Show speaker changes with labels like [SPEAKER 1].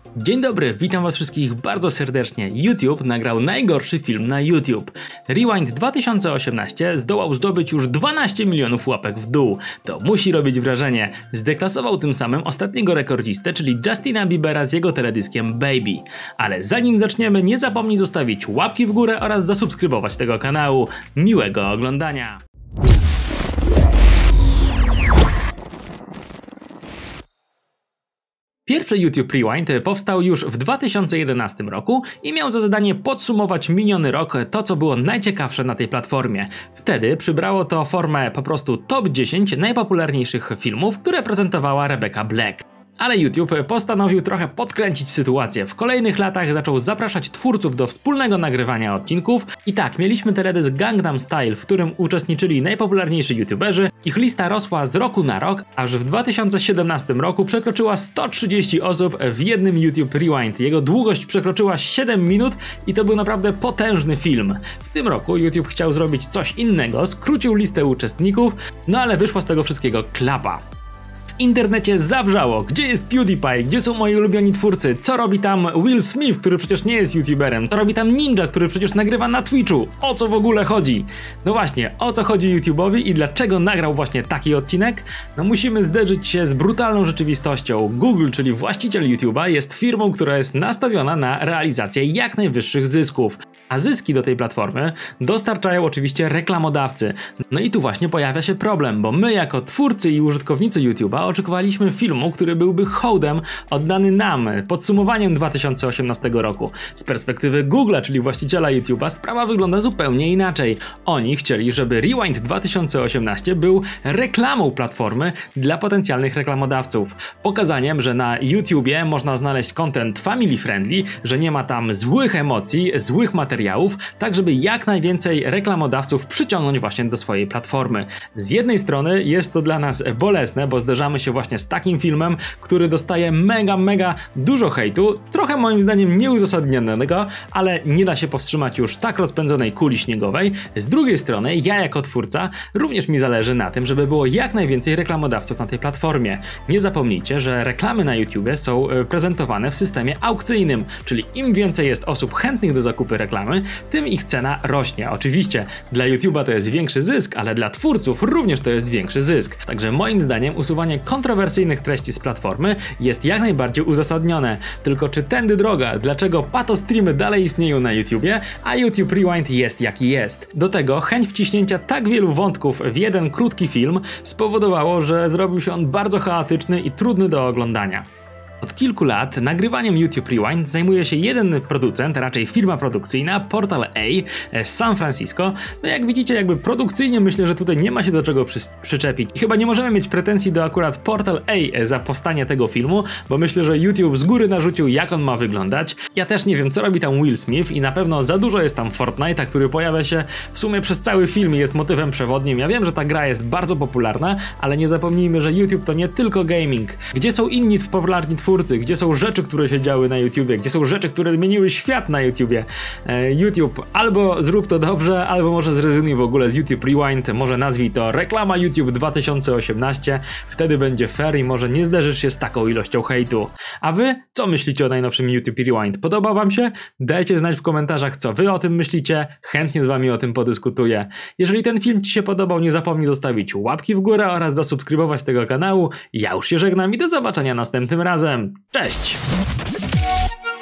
[SPEAKER 1] Dzień dobry, witam was wszystkich bardzo serdecznie. YouTube nagrał najgorszy film na YouTube. Rewind 2018 zdołał zdobyć już 12 milionów łapek w dół. To musi robić wrażenie. Zdeklasował tym samym ostatniego rekordzistę, czyli Justina Biebera z jego teledyskiem Baby. Ale zanim zaczniemy, nie zapomnij zostawić łapki w górę oraz zasubskrybować tego kanału. Miłego oglądania! Pierwszy YouTube Rewind powstał już w 2011 roku i miał za zadanie podsumować miniony rok to, co było najciekawsze na tej platformie. Wtedy przybrało to formę po prostu top 10 najpopularniejszych filmów, które prezentowała Rebecca Black. Ale YouTube postanowił trochę podkręcić sytuację. W kolejnych latach zaczął zapraszać twórców do wspólnego nagrywania odcinków i tak, mieliśmy teledysk Gangnam Style, w którym uczestniczyli najpopularniejsi youtuberzy. Ich lista rosła z roku na rok, aż w 2017 roku przekroczyła 130 osób w jednym YouTube Rewind. Jego długość przekroczyła 7 minut i to był naprawdę potężny film. W tym roku YouTube chciał zrobić coś innego, skrócił listę uczestników, no ale wyszła z tego wszystkiego klapa. W internecie zawrzało, gdzie jest PewDiePie, gdzie są moi ulubioni twórcy, co robi tam Will Smith, który przecież nie jest youtuberem, co robi tam Ninja, który przecież nagrywa na Twitchu, o co w ogóle chodzi? No właśnie, o co chodzi YouTube'owi i dlaczego nagrał właśnie taki odcinek? No musimy zderzyć się z brutalną rzeczywistością. Google, czyli właściciel YouTube'a, jest firmą, która jest nastawiona na realizację jak najwyższych zysków, a zyski do tej platformy dostarczają oczywiście reklamodawcy. No i tu właśnie pojawia się problem, bo my jako twórcy i użytkownicy YouTube'a oczekiwaliśmy filmu, który byłby hołdem oddany nam, podsumowaniem 2018 roku. Z perspektywy Google'a, czyli właściciela YouTube'a, sprawa wygląda zupełnie inaczej. Oni chcieli, żeby Rewind 2018 był reklamą platformy dla potencjalnych reklamodawców. Pokazaniem, że na YouTubie można znaleźć content family friendly, że nie ma tam złych emocji, złych materiałów, tak żeby jak najwięcej reklamodawców przyciągnąć właśnie do swojej platformy. Z jednej strony jest to dla nas bolesne, bo zderzamy się właśnie z takim filmem, który dostaje mega dużo hejtu, trochę moim zdaniem nieuzasadnionego, ale nie da się powstrzymać już tak rozpędzonej kuli śniegowej. Z drugiej strony, ja jako twórca również mi zależy na tym, żeby było jak najwięcej reklamodawców na tej platformie. Nie zapomnijcie, że reklamy na YouTubie są prezentowane w systemie aukcyjnym, czyli im więcej jest osób chętnych do zakupu reklamy, tym ich cena rośnie. Oczywiście dla YouTube'a to jest większy zysk, ale dla twórców również to jest większy zysk. Także moim zdaniem usuwanie kontrowersyjnych treści z platformy jest jak najbardziej uzasadnione. Tylko czy tędy droga? Dlaczego patostreamy dalej istnieją na YouTubie, a YouTube Rewind jest jaki jest? Do tego chęć wciśnięcia tak wielu wątków w jeden krótki film spowodowało, że zrobił się on bardzo chaotyczny i trudny do oglądania. Od kilku lat nagrywaniem YouTube Rewind zajmuje się jeden producent, raczej firma produkcyjna, Portal A z San Francisco. No jak widzicie, jakby produkcyjnie myślę, że tutaj nie ma się do czego przyczepić. I chyba nie możemy mieć pretensji do akurat Portal A za powstanie tego filmu, bo myślę, że YouTube z góry narzucił, jak on ma wyglądać. Ja też nie wiem, co robi tam Will Smith i na pewno za dużo jest tam Fortnite'a, który pojawia się w sumie przez cały film i jest motywem przewodnim. Ja wiem, że ta gra jest bardzo popularna, ale nie zapomnijmy, że YouTube to nie tylko gaming. Gdzie są inni popularni twórcy? Gdzie są rzeczy, które się działy na YouTubie? Gdzie są rzeczy, które zmieniły świat na YouTubie? YouTube, albo zrób to dobrze, albo może zrezygnuj w ogóle z YouTube Rewind, może nazwij to reklama YouTube 2018, wtedy będzie fair i może nie zderzysz się z taką ilością hejtu. A wy, co myślicie o najnowszym YouTube Rewind? Podoba wam się? Dajcie znać w komentarzach, co wy o tym myślicie, chętnie z wami o tym podyskutuję. Jeżeli ten film ci się podobał, nie zapomnij zostawić łapki w górę oraz zasubskrybować tego kanału. Ja już się żegnam i do zobaczenia następnym razem. Cześć!